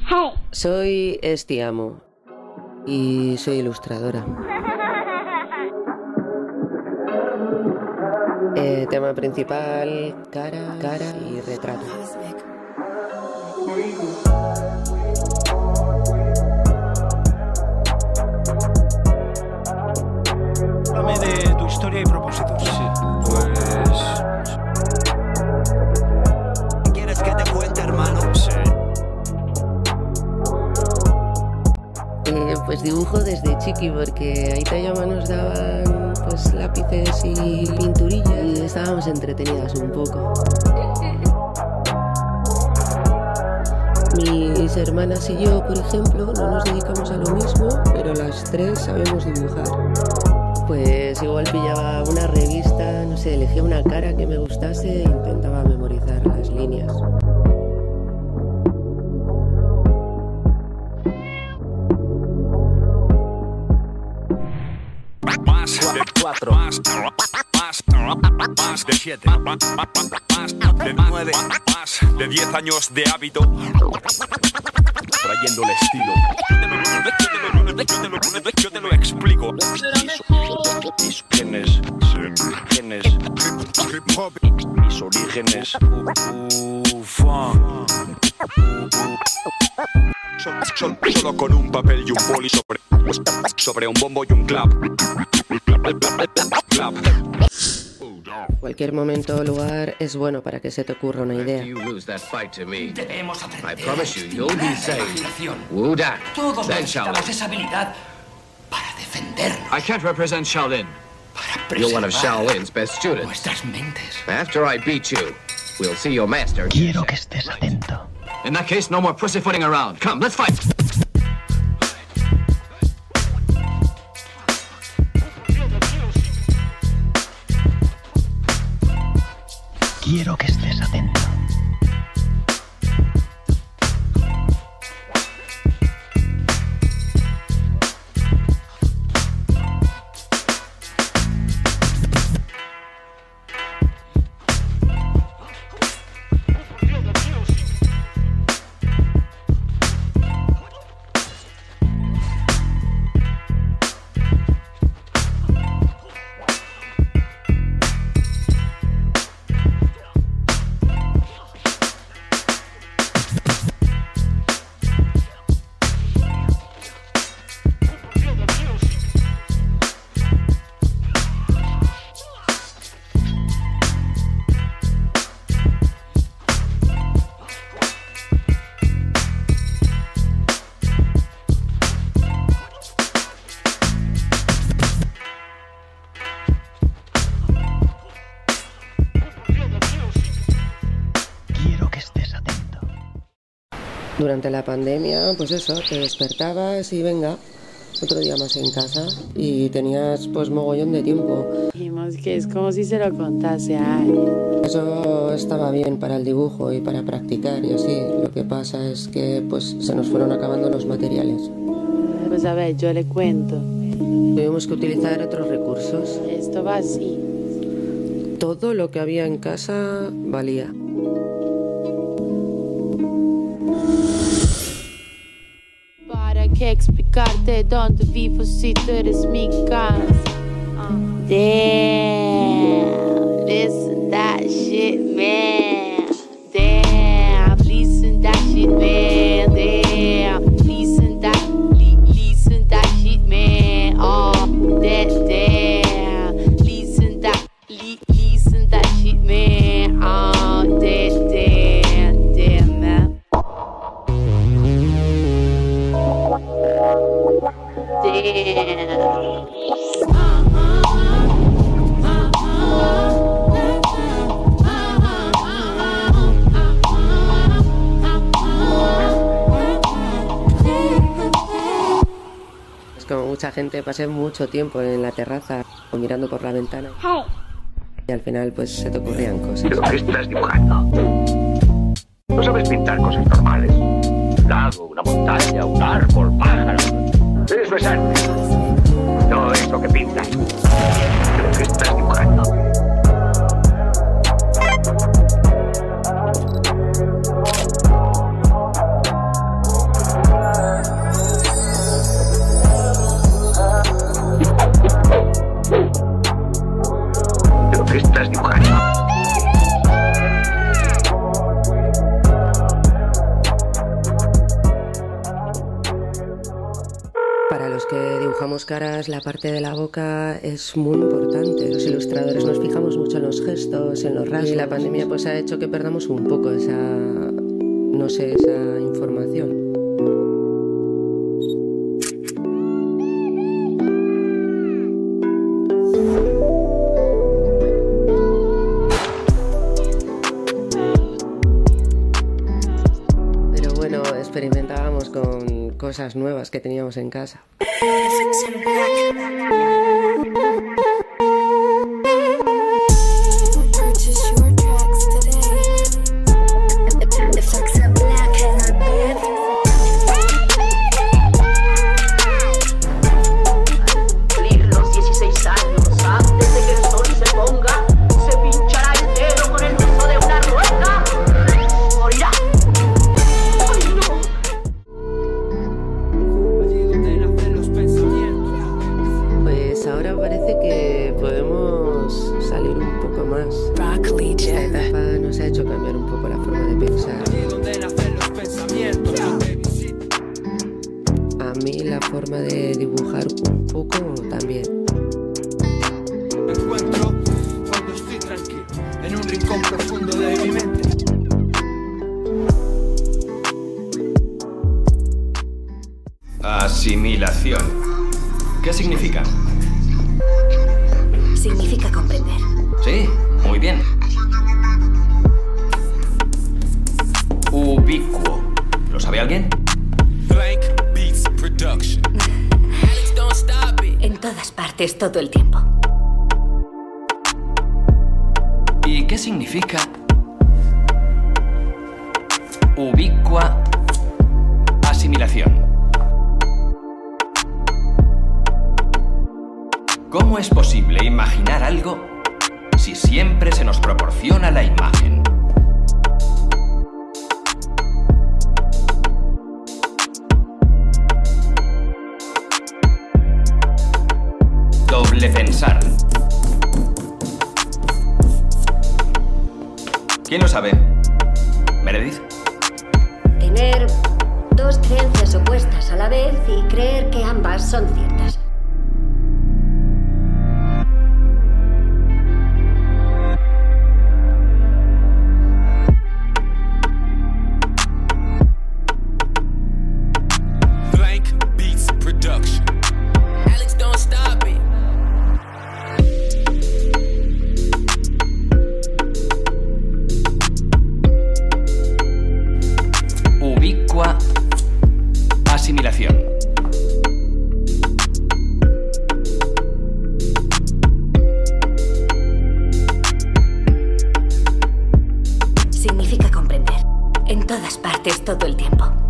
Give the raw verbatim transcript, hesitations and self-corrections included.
Hey. Soy Esti Amo y soy ilustradora. Eh, tema principal, cara, cara y retrato. Háblame de tu historia y propósitos. Sí, pues... ¿Quieres que te cuente, hermano? Sí. Eh, pues dibujo desde chiqui porque ahí Tayama nos daban pues lápices y pinturillas y estábamos entretenidas un poco. Mis hermanas y yo, por ejemplo, no nos dedicamos a lo mismo, pero las tres sabemos dibujar. Pues igual pillaba una revista, no sé, elegía una cara que me gustase e intentaba memorizar las líneas. Más de cuatro, más, más, más de siete, más de nueve, más de diez años de hábito, trayendo el estilo. Yo te lo explico. Mis orígenes, mis orígenes, solo con un papel y un boli sobre, sobre un bombo y un clap. Cualquier momento o lugar es bueno para que se te ocurra una idea. Debemos aprender. I promise you, you'll be safe. Wu Dan. Todos Then necesitamos Shaolin. esa habilidad para defendernos, I can't represent Shaolin. para You're one of preservar Shaolin's best students. nuestras mentes. After I beat you, we'll see your master. Quiero que estés atento. In that case, no more pussyfooting around. Come, let's fight. Quiero que estés atento. Quiero que estés atento. Durante la pandemia, pues eso, te despertabas y venga, otro día más en casa y tenías pues mogollón de tiempo. Dijimos que es como si se lo contase a alguien. Eso estaba bien para el dibujo y para practicar y así. Lo que pasa es que pues se nos fueron acabando los materiales. Pues a ver, yo le cuento. Tuvimos que utilizar otros recursos. Esto va así. Todo lo que había en casa valía. ¿Para qué explicarte dónde vivo si tú eres mi casa? Damn, listen that shit, man. Damn, listen that shit, man. Damn, listen that, li, listen that shit, man. Oh, that, damn, listen that, li, listen that shit, man. Oh, that, damn, damn, man. Damn. Es como mucha gente, pasé mucho tiempo en la terraza o mirando por la ventana. Hey. Y al final pues se te ocurrían cosas. ¿Pero qué estás dibujando? No sabes pintar cosas normales. Un lago, una montaña, un árbol, pájaros. Eso es arte. No es lo que pintas. ¿Pero qué estás dibujando? dibujamos caras, la parte de la boca es muy importante. Los ilustradores nos fijamos mucho en los gestos, en los rasgos. Y la pandemia pues ha hecho que perdamos un poco esa, no sé, esa información. Experimentábamos con cosas nuevas que teníamos en casa. Los dieciséis años, antes de que el sol se ponga, se pinchará el dedo con el uso de una rueda. Morirá. Pues ahora parece que podemos salir un poco más. Esta etapa nos ha hecho cambiar un poco la forma de pensar. A mí la forma de dibujar un poco también. Me encuentro cuando estoy tranquilo, en un rincón profundo de mi mente. Asimilación. ¿Qué significa? Significa comprender. Sí, muy bien. Ubicuo. ¿Lo sabe alguien? Blank Beats Production. En todas partes, todo el tiempo. ¿Y qué significa ubicua asimilación? ¿Cómo es posible imaginar algo si siempre se nos proporciona la imagen? Doble pensar. ¿Quién lo sabe? ¿Meredith? Tener dos creencias opuestas a la vez y creer que ambas son ciertas. Ubicua asimilación. Significa comprender. En todas partes, todo el tiempo.